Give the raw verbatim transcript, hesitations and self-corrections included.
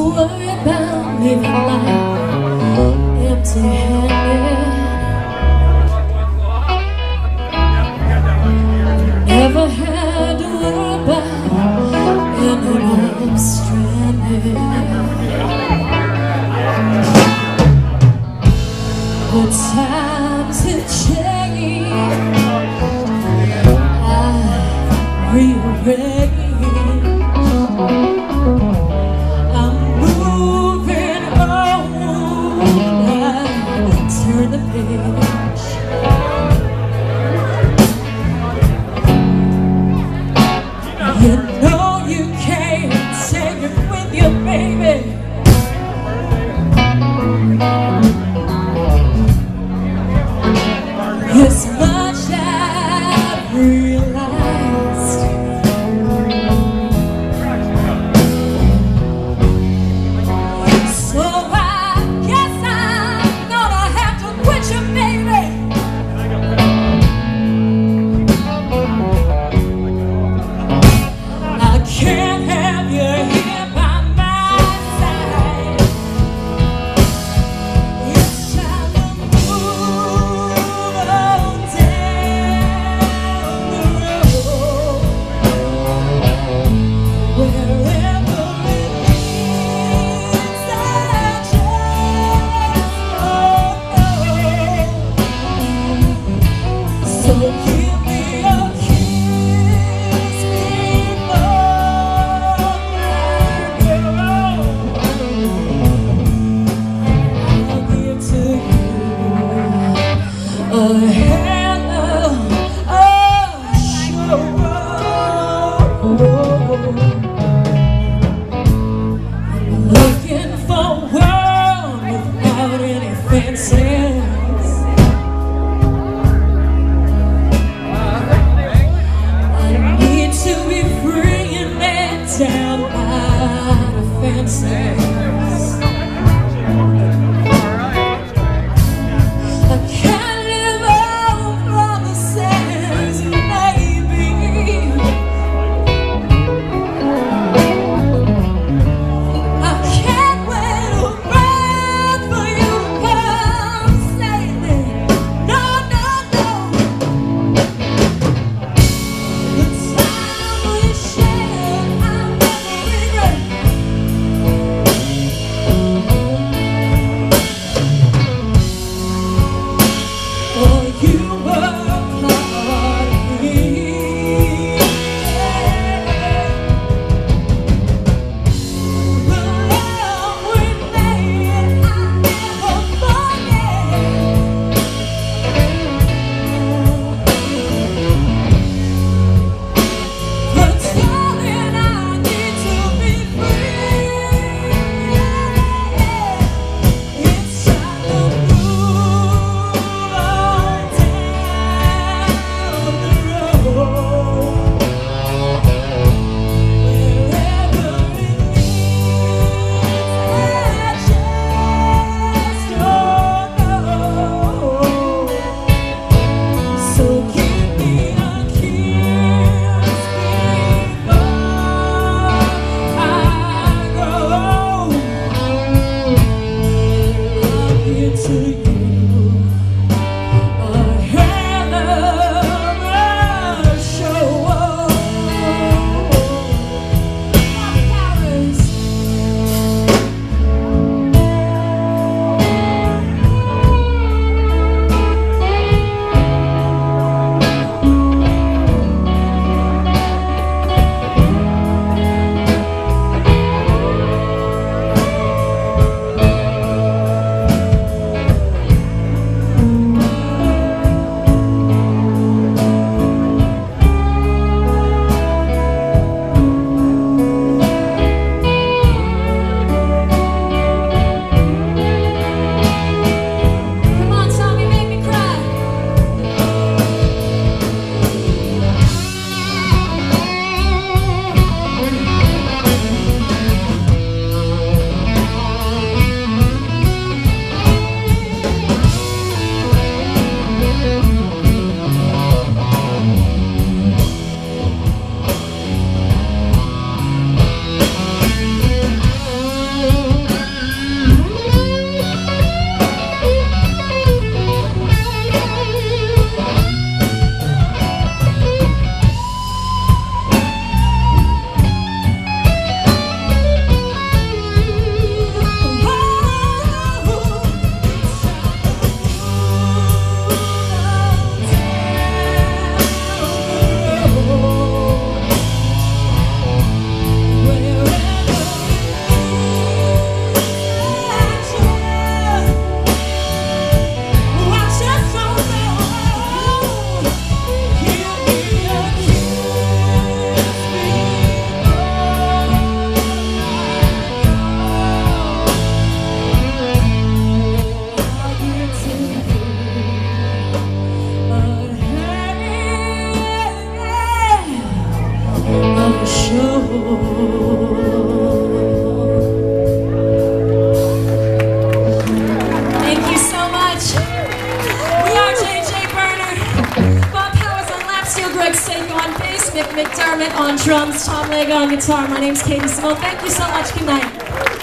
worry about living life empty-handed. Never had to worry about ending up stranded. The times have changed. I rearranged. I'm moving on. I turn the page. You know you can't take it with you, baby. As much I've realized, so I guess I'm gonna have to quit you, baby. I can't have you here by my side. It's time to move on down the road, wherever it leads. I just don't know. So give me a kiss before I go. I'll give to you a hello, a show. I'm looking for a world without any fences. Mick McDermott on drums, Tom Lego on guitar. My name's Katie Simone. Thank you so much. Good night.